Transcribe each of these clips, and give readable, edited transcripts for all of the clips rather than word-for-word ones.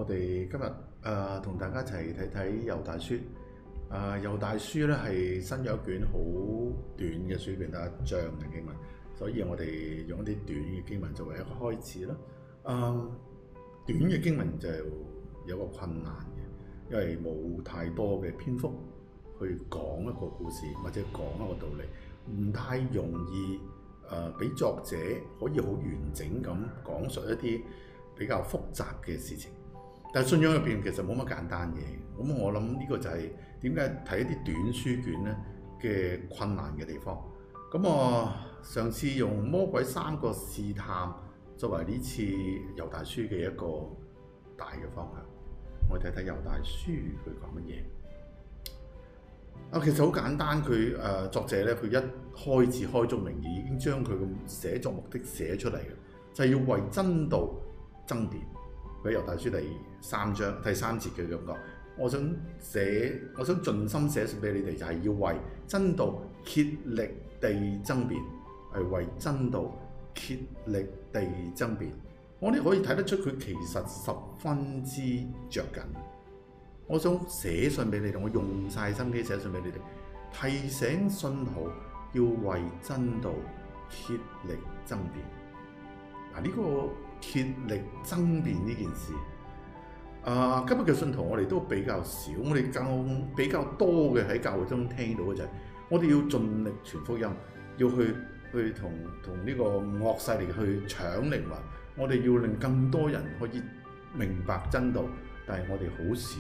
我哋今日同大家一齊睇睇猶大書。猶大書咧係新約一卷好短嘅書卷，得一章嘅經文，所以我哋用一啲短嘅經文作為一個開始啦。短嘅經文就有個困難嘅，因為冇太多嘅篇幅去講一個故事或者講一個道理，唔太容易俾作者可以好完整咁講述一啲比較複雜嘅事情。但係信仰入邊其實冇乜簡單嘢，咁我諗呢個就係點解睇一啲短書卷咧嘅困難嘅地方。咁我上次用魔鬼三個試探作為呢次猶大書嘅一個大嘅方向，我哋睇睇猶大書佢講乜嘢。其實好簡單，佢作者咧，佢一開始開宗明義已經將佢嘅寫作目的寫出嚟嘅，就係要為真道爭辯。佢喺猶大書第3章第3節嘅咁講，我想盡心寫信俾你哋，就係要為真道竭力地爭辯，係為真道竭力地爭辯。我哋可以睇得出佢其實十分之着緊。我想寫信俾你哋，我用晒心機寫信俾你哋，提醒信徒要為真道竭力爭辯。呢個竭力爭辯呢件事，今日嘅信徒我哋都比較少，我哋比較多嘅喺教會中聽到嘅就係，我哋要盡力傳福音，要去同呢個惡勢力去搶靈魂，我哋要令更多人可以明白真道，但係我哋好少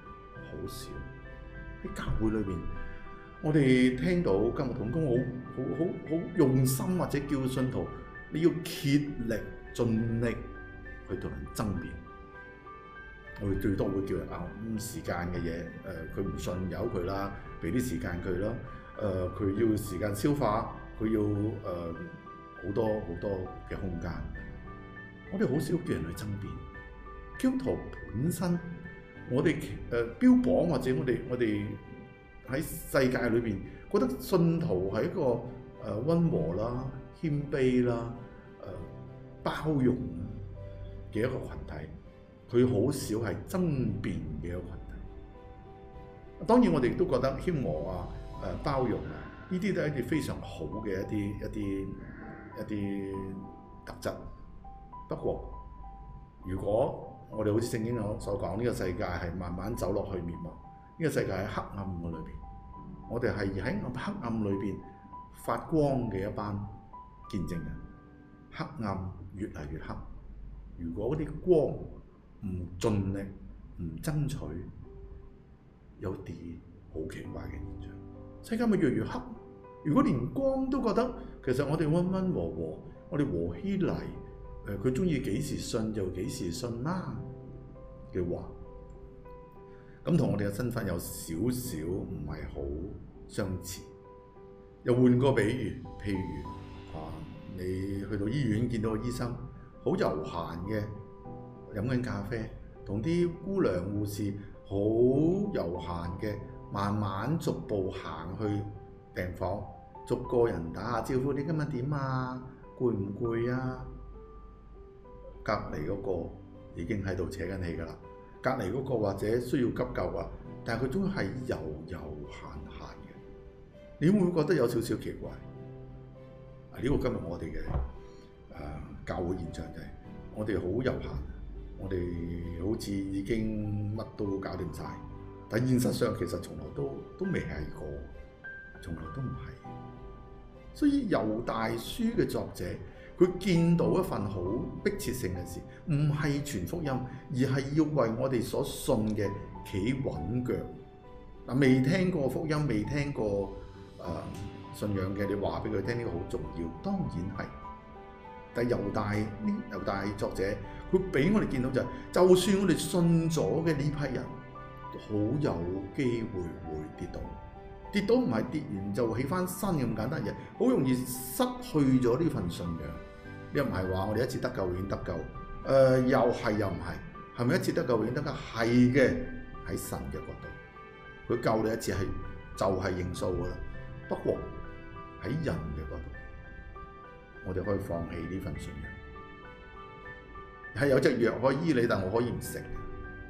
喺教會裏邊，我哋聽到今日同工好用心，或者叫信徒你要竭力盡力去同人爭辯。我哋最多會叫人時間嘅嘢，佢唔信由佢啦，俾啲時間佢啦。佢要時間消化，佢要好多嘅空間。我哋好少叫人去爭辯。基督徒本身，我哋標榜或者我哋喺世界裏邊覺得信徒係一個溫和啦、謙卑啦、包容嘅一個群體，佢好少係爭辯嘅一個群體。當然我哋都覺得謙和包容呢啲都係一啲非常好嘅一啲特質。不過如果我哋好似聖經所講，呢個世界係慢慢走落去滅亡，呢個世界喺黑暗嘅裏邊，我哋係喺黑暗裏邊發光嘅一班見證人。黑暗越嚟越黑，如果啲光唔盡力唔爭取，有啲好奇怪嘅現象，世界咪越嚟越黑。如果連光都覺得其實我哋溫溫和和，我哋和稀泥，佢中意幾時信就幾時信啦嘅話，咁同我哋嘅身份有少少唔係好相似。又換個比喻，譬如你去到醫院見到個醫生，好悠閒嘅飲緊咖啡，同啲姑娘護士好悠閒嘅，慢慢逐步行去病房，逐個人打下招呼。你今日點啊？攰唔攰啊？隔離嗰個已經喺度扯緊氣㗎啦。隔離嗰個或者需要急救啊，但係佢總係悠悠閒閒嘅。你會唔會覺得有少少奇怪？呢個今日我哋嘅教會現象就係我哋好悠閒，我哋好似已經乜都搞掂晒，但現實上其實從來都未係過，從來都唔係。所以猶大書嘅作者，佢見到一份好迫切性嘅事，唔係傳福音，而係要為我哋所信嘅企穩腳。未聽過福音，未聽過信仰嘅，你話俾佢聽，呢個好重要，當然係。但係猶大作者，佢俾我哋見到就算我哋信咗嘅呢批人，好有機會會跌倒。跌倒唔係跌完就起翻身咁簡單嘅，好容易失去咗呢份信仰。你又唔係話我哋一次得救已經得救，又係又唔係，係咪一次得救已經得救？係嘅，喺神嘅角度，佢救你一次就係認數噶啦。不過喺人嘅角度，我哋可以放棄呢份信仰。係有隻藥可以醫你，但我可以唔食。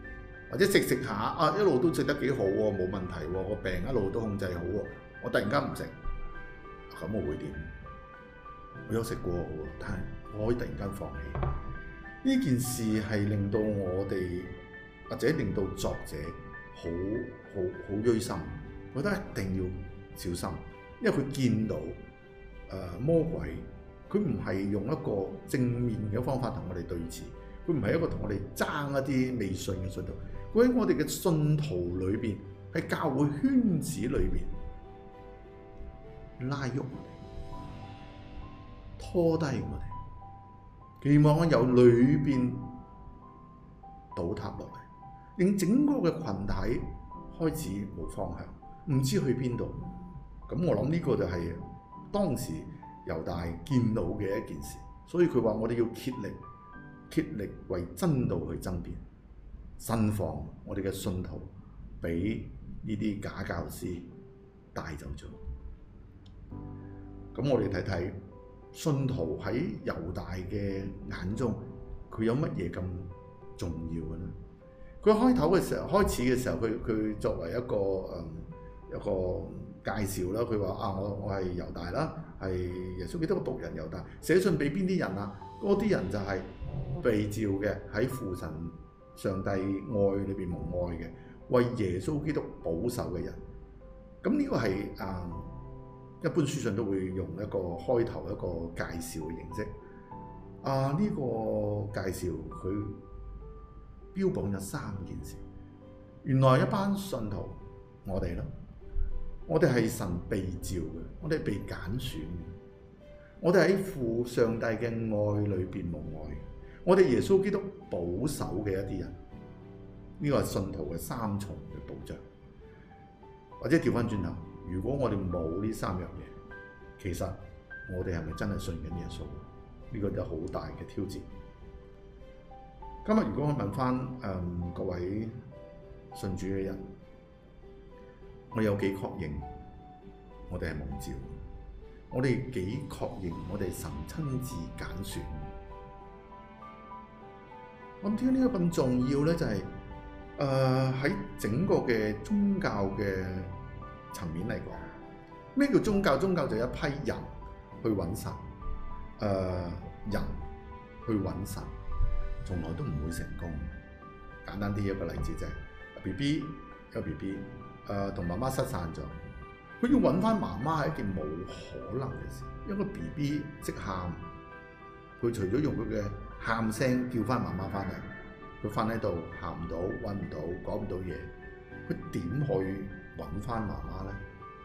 或者食下啊一路都食得幾好喎，冇問題喎，個病一路都控制好喎，我突然間唔食，咁我會點？我有食過喎，但係我可以突然間放棄。呢件事係令到我哋或者令到作者好憂心，我覺得一定要小心，因為佢見到魔鬼，佢唔係用一個正面嘅方法同我哋對峙，佢唔係一個同我哋爭一啲未信嘅信徒，佢喺我哋嘅信徒裏邊，喺教會圈子裏邊拉喐我哋，拖低我哋，期望我由裏邊倒塌落嚟，令整個嘅群體開始冇方向，唔知去邊度。咁我諗呢個就係當時猶大見到嘅一件事，所以佢話我哋要竭力為真道去爭辯，慎防我哋嘅信徒俾呢啲假教師帶走咗。咁我哋睇睇信徒喺猶大嘅眼中，佢有乜嘢咁重要嘅呢？佢開始嘅時候，佢作為一個介紹啦，佢話啊，我係猶大啦，係耶穌基督嘅僕人猶大，寫信俾邊啲人啊？嗰啲人就係被召嘅，喺父神上帝愛裏邊蒙愛嘅，為耶穌基督保守嘅人。咁呢個係一般書信都會用一個開頭一個介紹嘅形式。呢個介紹佢標榜咗3件事。原來一班信徒，我哋啦，我哋係神被召嘅，我哋係被揀選嘅，我哋喺父上帝嘅愛裏邊蒙愛，我哋耶穌基督保守嘅一啲人，呢個係信徒嘅3重嘅保障。或者調翻轉頭，如果我哋冇呢3樣嘢，其實我哋係咪真係信緊耶穌？呢個就好大嘅挑戰。今日如果我問翻各位信主嘅人，我有幾確認我哋係蒙召？我哋幾確認我哋神親自揀選？我諗點解呢個咁重要咧？就係喺整個嘅宗教嘅層面嚟講，咩叫宗教？宗教就係一批人去揾神，人去揾神，從來都唔會成功。簡單啲一個例子就係 BB 有 BB， 同媽媽失散咗，佢要揾翻媽媽係一件冇可能嘅事。一個 BB 即喊，佢除咗用佢嘅喊聲叫翻媽媽翻嚟，佢瞓喺度喊唔到、揾唔到、講唔到嘢，佢點去揾翻媽媽咧？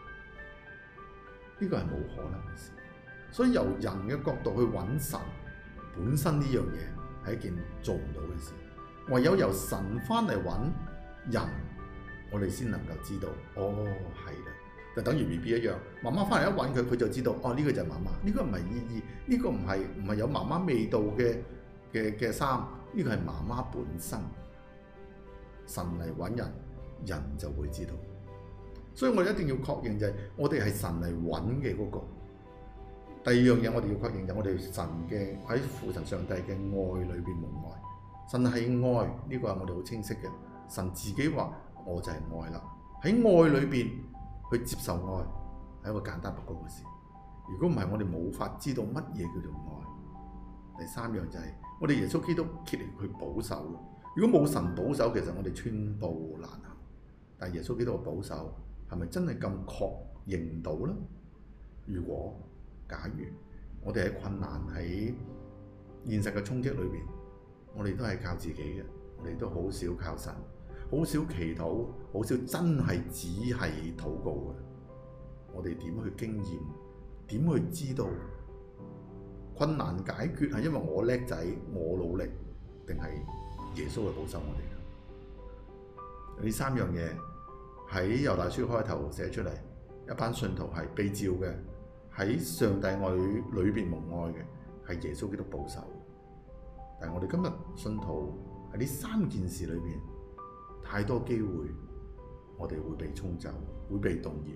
呢個係冇可能嘅事。所以由人嘅角度去揾神，本身呢樣嘢係一件做唔到嘅事。唯有由神翻嚟揾人，我哋先能夠知道，哦，係啦，就等於 BB 一樣，媽媽翻嚟一揾佢，佢就知道，哦，呢個就係媽媽，呢個唔係意義，呢個唔係有媽媽味道嘅衫，呢個係媽媽本身。神嚟揾人，人就會知道。所以我哋一定要確認就係，我哋係神嚟揾嘅嗰個。第二樣嘢我哋要確認就係我哋神嘅喺父神上帝嘅愛裏邊蒙愛。神係愛，呢個係我哋好清晰嘅。神自己話我就係愛啦。喺愛裏邊去接受愛係一個簡單不過嘅事。如果唔係，我哋冇法知道乜嘢叫做愛。第三樣就係我哋耶穌基督竭力去保守。如果冇神保守，其實我哋寸步難行。但係耶穌基督嘅保守係咪真係咁確認到呢？如果假如我哋喺困難喺現實嘅衝擊裏邊，我哋都係靠自己嘅，我哋都好少靠神，好少祈禱，好少真係只係禱告嘅。我哋點去經驗？點去知道困難解決係因為我叻仔，我努力，定係耶穌去保守我哋？呢三樣嘢喺猶大書開頭寫出嚟，一班信徒係被召嘅，喺上帝愛裏邊蒙愛嘅，係耶穌基督保守。但係我哋今日信徒喺呢三件事裏邊，太多機會我哋會被沖走，會被動搖。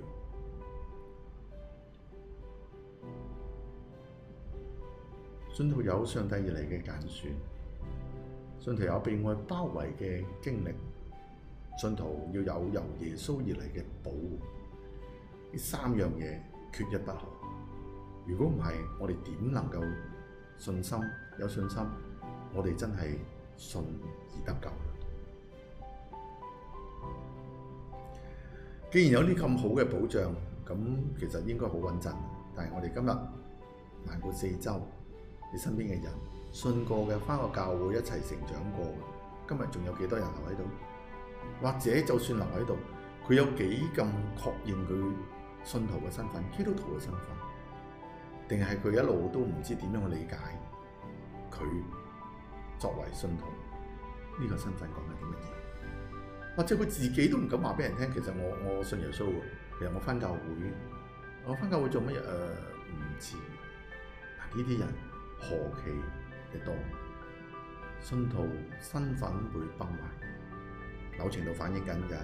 信徒有上帝而嚟嘅揀選，信徒有被愛包圍嘅經歷， 信徒要有由耶穌而嚟嘅保護，呢三樣嘢缺一不可。如果唔係，我哋點能夠有信心？我哋真係信而得救。既然有啲咁好嘅保障，咁其實應該好穩陣。但係我哋今日環顧四周，你身邊嘅人信過嘅，返過教會一齊成長過，今日仲有幾多人留喺度？或者就算留喺度，佢有幾咁確認佢信徒嘅身份、基督徒嘅身份，定係佢一路都唔知點樣去理解佢作為信徒呢個身份講緊啲乜嘢？或者佢自己都唔敢話俾人聽，其實我信耶穌喎，其實我返教會做乜嘢？唔知。嗱，呢啲人何其嘅多，信徒身份會崩壞，某程度反映緊就係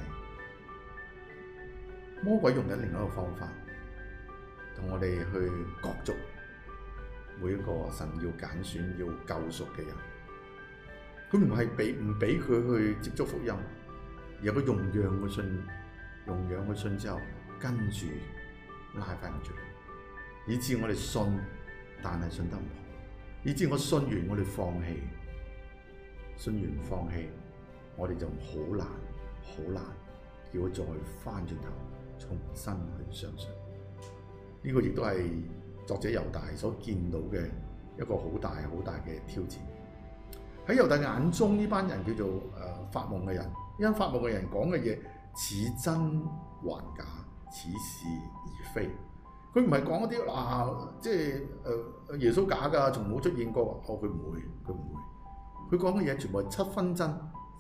魔鬼用緊另一個方法，同我哋去角逐每一個神要揀選、要救贖嘅人。佢唔係唔俾佢去接觸福音，而係佢容讓佢信之後，跟住拉翻佢出嚟，以致我哋信，但係信得唔好，以致我信完我哋放棄，信完放棄，我哋就好難叫佢再翻轉頭重新去相信。呢個亦都係作者猶大所見到嘅一個好大嘅挑戰。喺猶大眼中，呢班人叫做發夢嘅人，因發夢嘅人講嘅嘢似真還假，似是而非。佢唔係講一啲即係耶穌假㗎，從冇出現過。佢唔會。佢講嘅嘢全部係7分真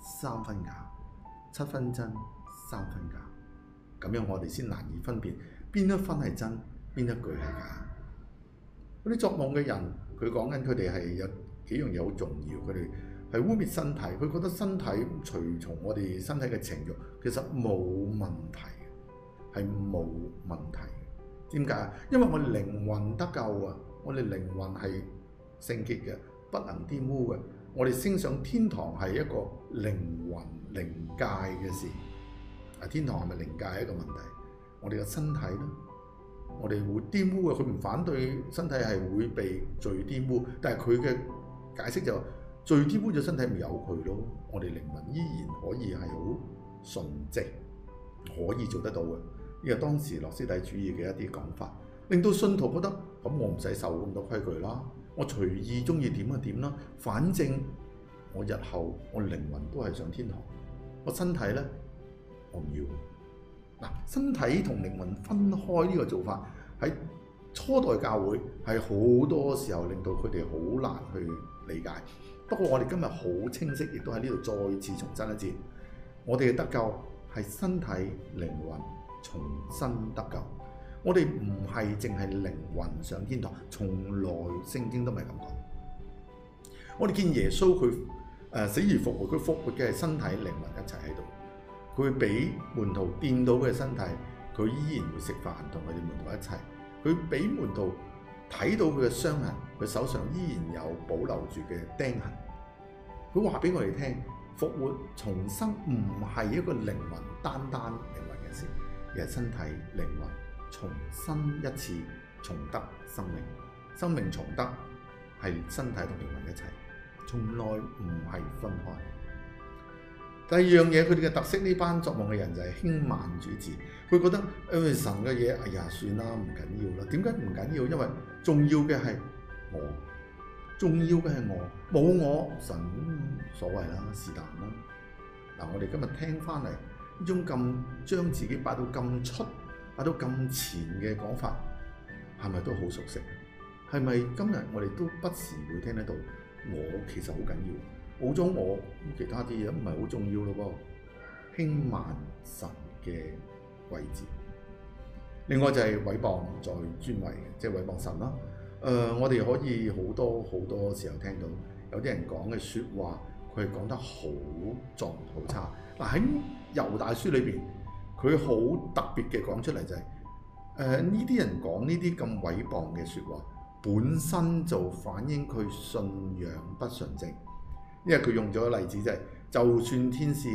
3分假，7分真3分假。咁樣我哋先難以分辨邊一分係真，邊一句係假。嗰啲作夢嘅人，佢講緊佢哋係有幾樣嘢好重要，佢哋係污蔑身體，佢覺得身體隨從我哋身體嘅情慾，其實冇問題，係冇問題。點解？因為我哋靈魂得救啊，我哋靈魂係聖潔嘅，不能玷污嘅。我哋升上天堂係一個靈魂靈界嘅事。天堂係咪靈界係一個問題？我哋嘅身體咧，我哋會玷污嘅。佢唔反對身體係會被罪玷污，但係佢嘅解釋就罪玷污咗身體咪由佢咯。我哋靈魂依然可以係好純正，可以做得到嘅。呢個當時諾斯底主義嘅一啲講法，令到信徒覺得咁我唔使受咁多規矩啦，我隨意中意點就點啦，反正我日後我靈魂都係上天堂，我身體呢，我唔要。嗱，身體同靈魂分開呢個做法喺初代教會係好多時候令到佢哋好難去理解。不過我哋今日好清晰，亦都喺呢度再次重申一次，我哋嘅得救係身體靈魂重新得救。我哋唔係淨係靈魂上天堂，從來聖經都唔係咁講。我哋見耶穌佢死而復活，佢復活嘅係身體靈魂一齊喺度。佢會俾門徒掂到佢嘅身體，佢依然會食飯同佢哋門徒一齊。佢俾門徒睇到佢嘅傷痕，佢手上依然有保留住嘅釘痕。佢話俾我哋聽，復活重生唔係一個靈魂單靈魂嘅事，而係身體靈魂重生一次，重得生命。生命重得係身體同靈魂一齊，從來唔係分開。第二樣嘢，佢哋嘅特色，呢班作夢嘅人就係輕慢主治。佢覺得神嘅嘢，哎呀算啦，唔緊要啦。點解唔緊要？因為重要嘅係我，重要嘅係我，冇我神所謂啦，是但啦。嗱，我哋今日聽翻嚟呢種咁將自己擺到咁出、擺到咁前嘅講法，係咪都好熟悉？係咪今日我哋都不時會聽得到？我其實好緊要，冇咗我，其他啲嘢唔係好重要咯噃。輕慢神嘅位置。另外就係毀謗在尊位，即係毀謗神啦。我哋可以好多時候聽到有啲人講嘅説話，佢係講得好重好差。嗱，喺猶大書裏邊，佢好特別嘅講出嚟就係呢啲人講呢啲咁毀謗嘅説話，本身就反映佢信仰不純正。因為佢用咗個例子就係，就算天使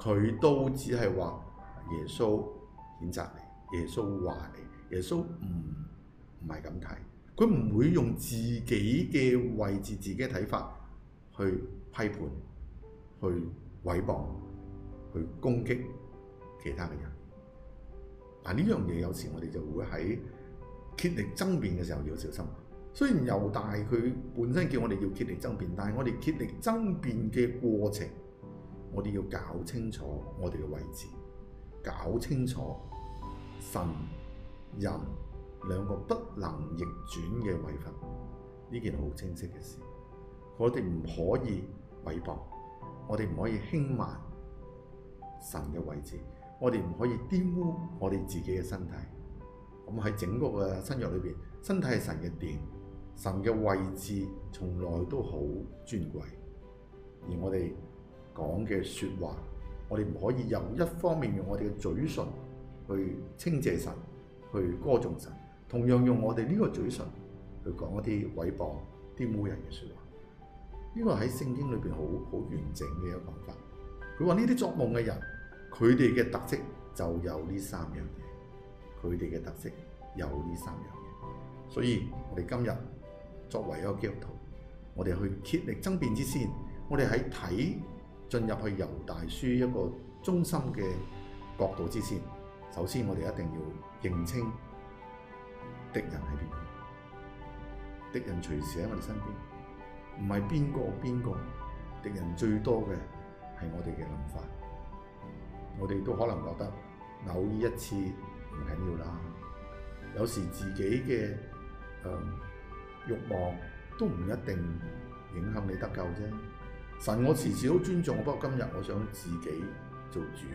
佢都只係話耶穌譴責你，耶穌話你，耶穌唔係咁睇，佢唔會用自己嘅位置、自己嘅睇法去批判、去毀謗、去攻擊其他嘅人。嗱，呢樣嘢有時我哋就會喺竭力爭辯嘅時候要小心。雖然猶大佢本身叫我哋要竭力爭辯，但係我哋竭力爭辯嘅過程，我哋要搞清楚我哋嘅位置，搞清楚神人兩個不能逆轉嘅位份，呢件好清晰嘅事。我哋唔可以毀謗，我哋唔可以輕慢神嘅位置，我哋唔可以玷污我哋自己嘅身體。咁喺整個嘅新約裏邊，身體係神嘅殿，神嘅位置從來都好尊貴。而我哋講嘅説話，我哋唔可以由一方面用我哋嘅嘴唇去稱謝神，去歌頌神，同樣用我哋呢個嘴唇去講一啲毀謗、玷污人嘅説話。呢個喺聖經裏邊好完整嘅一個講法。佢話呢啲作夢嘅人，佢哋嘅特色就有呢三樣嘢，佢哋嘅特色有呢三樣嘢。所以我哋今日作為一個基督徒，我哋去竭力爭辯之先，我哋喺進入去猶大書一個中心嘅角度之先，首先我哋一定要認清敵人喺邊度。敵人隨時喺我哋身邊，唔係邊個，敵人最多嘅係我哋嘅諗法。我哋都可能覺得偶爾一次唔緊要啦，有時自己嘅慾望都唔一定影響你得救啫。神我時時都尊重，不過今日我想自己做主。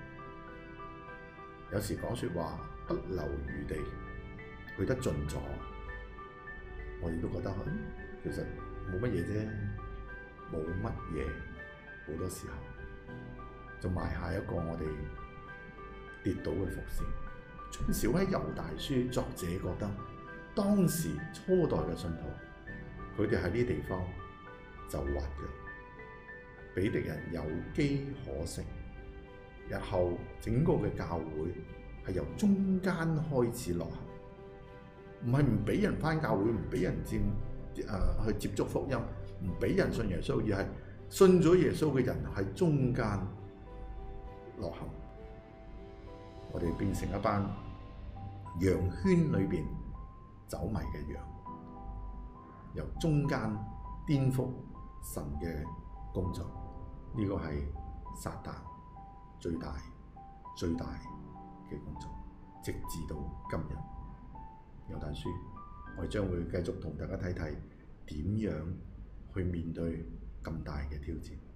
有時講説話不留餘地，去得盡咗，我哋都覺得其實冇乜嘢啫，冇乜嘢。好多時候就埋下一個我哋跌倒嘅伏線。至少喺猶大書，作者覺得當時初代嘅信徒，佢哋喺呢地方就滑腳，俾敵人有機可乘。日後整個嘅教會係由中間開始落後，唔係唔俾人返教會，唔俾人去接觸福音，唔俾人信耶穌，而係信咗耶穌嘅人喺中間落後。我哋變成一班羊圈裏邊走迷嘅羊，由中間顛覆神嘅工作。呢個係撒旦最大嘅工作，直至到今日。猶大書，我哋將會繼續同大家睇睇點樣去面對咁大嘅挑戰。